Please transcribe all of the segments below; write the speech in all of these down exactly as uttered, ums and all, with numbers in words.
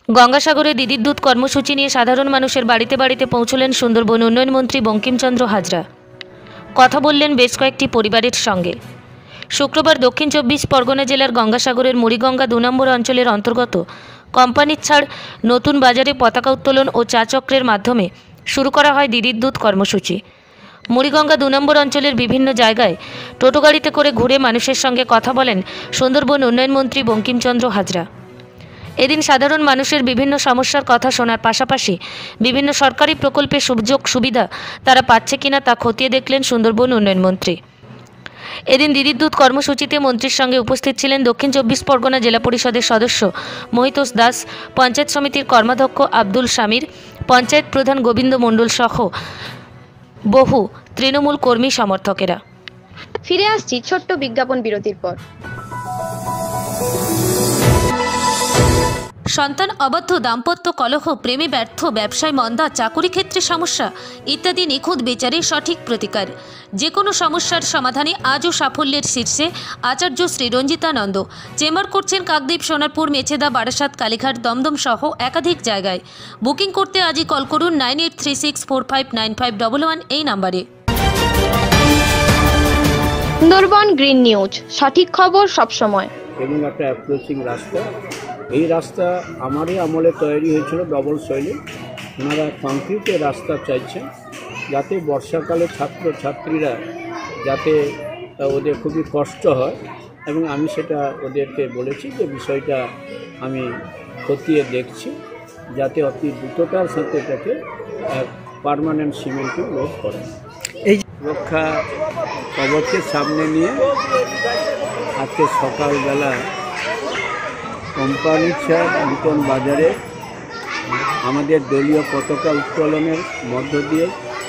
গঙ্গাসাগরে দিদির দুধ কর্মসূচি নিয়ে সাধারণ মানুষের বাড়িতে বাড়িতে পৌঁছলেন সুন্দরবন উন্নয়ন মন্ত্রী বঙ্কিমচন্দ্র হাজরা। কথা বললেন বেশ কয়েকটি পরিবারের সঙ্গে। শুক্রবার দক্ষিণ চব্বিশ পরগনা জেলার গঙ্গাসাগরের মুড়িগঙ্গা দু নম্বর অঞ্চলের অন্তর্গত কোম্পানির ছাড় নতুন বাজারে পতাকা উত্তোলন ও চা চক্রের মাধ্যমে শুরু করা হয় দিদির দুধ কর্মসূচি। মুড়িগঙ্গা দু নম্বর অঞ্চলের বিভিন্ন জায়গায় টোটো গাড়িতে করে ঘুরে মানুষের সঙ্গে কথা বলেন সুন্দরবন উন্নয়ন মন্ত্রী বঙ্কিমচন্দ্র হাজরা। এদিন সাধারণ মানুষের বিভিন্ন সমস্যার কথা শোনার পাশাপাশি বিভিন্ন সরকারি প্রকল্পের সুযোগ সুবিধা তারা পাচ্ছে কিনা তা খতিয়ে দেখলেন সুন্দরবন উন্নয়ন মন্ত্রী। এদিন দিদির দুধ কর্মসূচিতে মন্ত্রীর সঙ্গে উপস্থিত ছিলেন দক্ষিণ চব্বিশ পরগনা জেলা পরিষদের সদস্য মহিতোষ দাস, পঞ্চায়েত সমিতির কর্মাধ্যক্ষ আব্দুল শামির, পঞ্চায়েত প্রধান গোবিন্দ মণ্ডল সহ বহু তৃণমূল কর্মী সমর্থকেরা। ফিরে আসছি ছোট্ট বিজ্ঞাপন বিরতির পর। সন্তান অবাধ্য, দাম্পত্য কলহ, প্রেমে ব্যর্থ, ব্যবসায় মন্দা, চাকুরি ক্ষেত্রে সমস্যা ইত্যাদি নিখুঁত বিচারের সঠিক প্রতিকার। যে কোনো সমস্যার সমাধানে আজও সাফল্যের শীর্ষে আচার্য শ্রী রঞ্জিতানন্দ। চেম্বার করছেন কাকদ্বীপ, সোনারপুর, মেছেদা, বারাসাত, কালীঘাট, দমদম সহ একাধিক জায়গায়। বুকিং করতে আজই কল করুন nine eight three six four five nine five double one এই নাম্বারে। সুন্দরবন গ্রিন নিউজ, সঠিক খবর সবসময়। এবং একটা অ্যাপ্রোচিং রাস্তা, এই রাস্তা আমারই আমলে তৈরি হয়েছিল ডবল শৈলী। ওনারা কংক্রিটের রাস্তা চাইছেন যাতে বর্ষাকালে ছাত্র ছাত্রীরা যাতে ওদের খুবই কষ্ট হয়, এবং আমি সেটা ওদেরকে বলেছি যে বিষয়টা আমি খতিয়ে দেখছি যাতে অতি দ্রুততার সাথে এটাকে পার্মানেন্ট সিমেন্টে লোড করে। এই রক্ষা কবচকে সামনে নিয়ে আজকে সকালবেলা কোম্পানির ছাড় নতুন বাজারে আমাদের দলীয় পতাকা উত্তোলনের মধ্য দিয়ে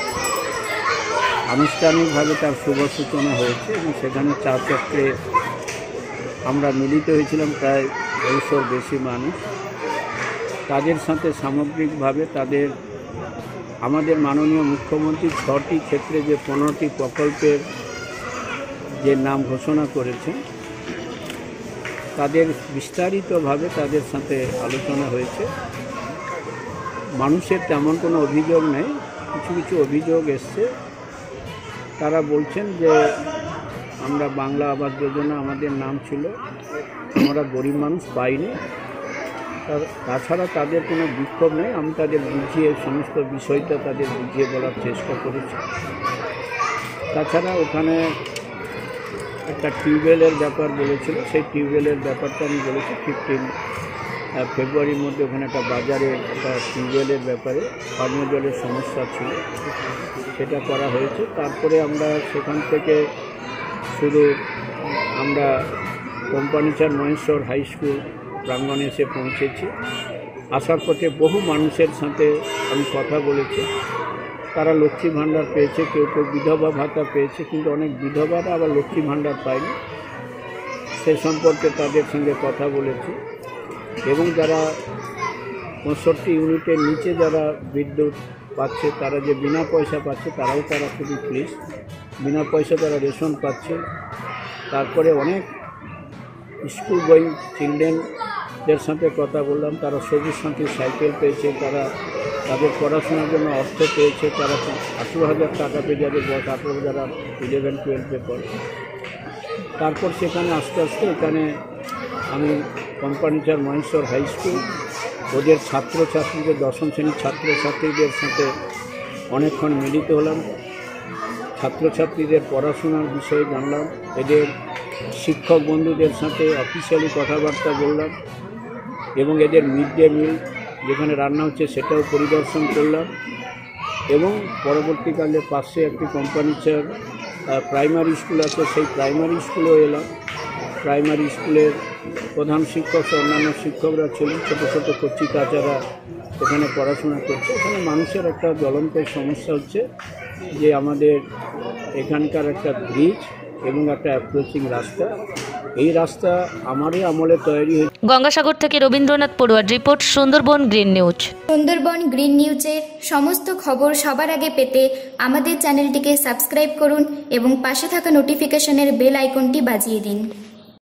আনুষ্ঠানিকভাবে তার শুভ সূচনা হয়েছে, এবং সেখানে চা চক্রে আমরা মিলিত হয়েছিলাম প্রায় দুশোর বেশি মানুষ। তাদের সাথে সামগ্রিকভাবে তাদের আমাদের মাননীয় মুখ্যমন্ত্রী ছটি ক্ষেত্রে যে পনেরোটি প্রকল্পের যে নাম ঘোষণা করেছেন তাদের বিস্তারিতভাবে তাদের সাথে আলোচনা হয়েছে। মানুষের তেমন কোনো অভিযোগ নেই, কিছু কিছু অভিযোগ এসছে। তারা বলছেন যে আমরা বাংলা আবাস যোজনা আমাদের নাম ছিল, আমরা গরিব মানুষ পাইনি। তাছাড়া তাদের কোনো বিক্ষোভ নেই, আমি তাদের বুঝিয়ে সমস্ত বিষয়টা তাদের বুঝিয়ে বলার চেষ্টা করেছি। তাছাড়া ওখানে একটা টিউবওয়েলের ব্যাপার বলেছিল, সেই টিউবওয়েলের ব্যাপারটা আমি বলেছি ফিফটিন ফেব্রুয়ারির মধ্যে ওখানে একটা বাজারে একটা টিউবওয়েলের ব্যাপারে পানীয় জলের সমস্যা ছিল, সেটা করা হয়েছে। তারপরে আমরা সেখান থেকে শুধু আমরা কোম্পানিচার মহেশ্বর হাই স্কুল প্রাঙ্গণে এসে পৌঁছেছি। আসার পথে বহু মানুষের সাথে আমি কথা বলেছি, তারা লক্ষ্মী ভাণ্ডার পেয়েছে, কেউ কেউ বিধবা ভাতা পেয়েছে, কিন্তু অনেক বিধবারা আবার লক্ষ্মী ভাণ্ডার পায়নি। সে সম্পর্কে তাদের সঙ্গে কথা বলেছি, এবং যারা পঁয়ষট্টি ইউনিটের নিচে যারা বিদ্যুৎ পাচ্ছে তারা যে বিনা পয়সা পাচ্ছে তারাও তারা খুবই প্লিজ, বিনা পয়সা তারা রেশন পাচ্ছে। তারপরে অনেক স্কুল গোয়িং চিলড্রেনদের সাথে কথা বললাম, তারা সবুজ সাথী সাইকেল পেয়েছে, তারা তাদের পড়াশোনার জন্য অর্থ পেয়েছে, তারা আঠেরো হাজার টাকা পেয়ে যাদের বয়স আঠেরো যারা ইলেভেন টুয়েলভে পড়ে। তারপর সেখানে আস্তে আস্তে এখানে আমি কোম্পানিচার মহেশ্বর হাই স্কুল ওদের ছাত্রছাত্রীদের দশম শ্রেণীর ছাত্রছাত্রীদের সাথে অনেকক্ষণ মিলিত হলাম, ছাত্রছাত্রীদের পড়াশোনার বিষয়ে জানলাম, এদের শিক্ষক বন্ধুদের সাথে অফিসিয়ালি কথাবার্তা বললাম, এবং এদের মিড ডে মিল যেখানে রান্না হচ্ছে সেটাও পরিদর্শন করলাম। এবং পরবর্তীকালে পাশে একটি কোম্পানিচার প্রাইমারি স্কুল আছে, সেই প্রাইমারি স্কুলেও এলাম। প্রাইমারি স্কুলের প্রধান শিক্ষক ও অন্যান্য শিক্ষকরা ছিলেন, ছোটো ছোটো কচি কাচারা এখানে পড়াশোনা করছে। এখানে মানুষের একটা জ্বলন্ত সমস্যা হচ্ছে যে আমাদের এখানকার একটা ব্রিজ এবং একটা অ্যাপ্রোচিং রাস্তা, এই রাস্তা আমারই আমলে তৈরি হয়েছে। গঙ্গাসাগর থেকে রবীন্দ্রনাথ পড়ুয়ার report, Sundarban green news. Sundarban green নিউজের সমস্ত খবর সবার আগে পেতে আমাদের চ্যানেলটিকে সাবস্ক্রাইব করুন এবং পাশে থাকা নোটিফিকেশনের বেল আইকনটি বাজিয়ে দিন।